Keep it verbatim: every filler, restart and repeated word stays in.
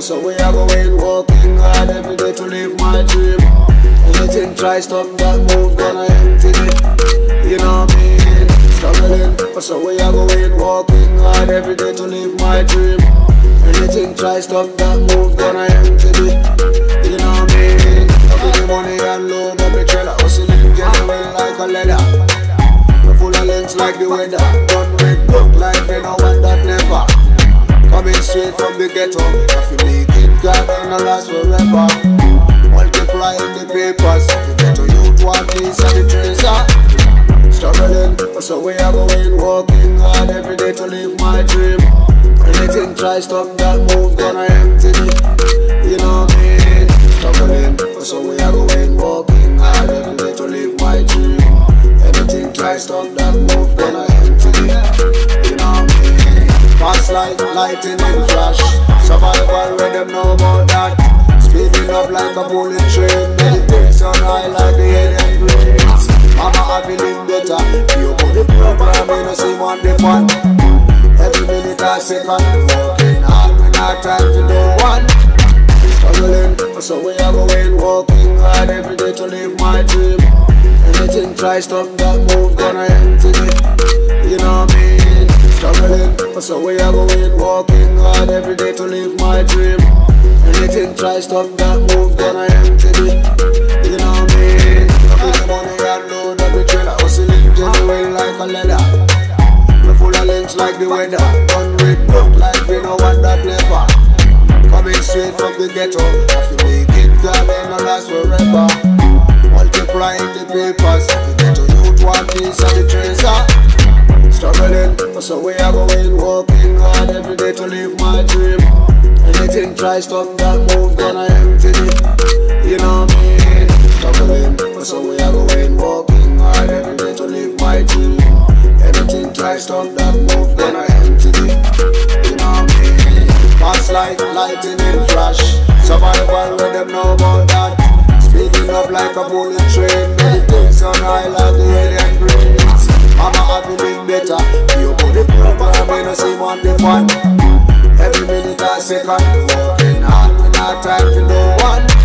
so we are going walking hard every day to live my dream. Anything try stop that move, gonna empty it. You know what I mean? Struggling, so we are going walking hard every day to live my dream. Anything try stop that move, gonna empty it. You know what I mean? Up with the money and load up the trailer, hustling, genuine like a leather. We're full of links like the weather, done with book like they know one that never. Coming straight from the ghetto, if you make it, God ain't last forever. Multiplying the papers, the ghetto youth want peace and the treasure. Struggling, so we are going walking hard every day to live my dream. Anything try stop that move, gonna empty it. You know what I mean? Struggling, so we are going walking hard every day to live my dream. Anything try stop that move, gonna empty it. You know what I mean? Fast like lightning flash, survival where them know about that. Speeding up like a bullet train, meditation high like the alien brains. Mama I believe better, you put the program in a see one day one. Every minute I second, walking hard, we not time to no one. Struggling, so we are going walking hard every day to live my dream. Anything try stop that move, gonna empty it. You know what I mean? Struggling, so we are going walking hard every day to live my dream. Anything try stop that move, gonna empty it. You know what I mean? Up with the money and load up the trailer, hustling genuine like a leather. We're full of links like the weather, done with book like we know one that never. Coming straight from the ghetto, if you make it, God ain't no last forever. Multiplying the papers, the ghetto youth want peace and the treasure. Struggling, so we are going walking hard every day to live my dream. Anything try stop that move, gonna empty it. You know what I mean? Struggling, so we are going walking hard every day to live my dream. Anything try stop that move, gonna empty it. You know what I mean? Fast like lightning flash, survival where them know about that. Speeding up like a bullet train, meditation high like the alien brains. Mama I believe better, you put the program in a see one day one. Every minute I second, walking hard, we not time to no one.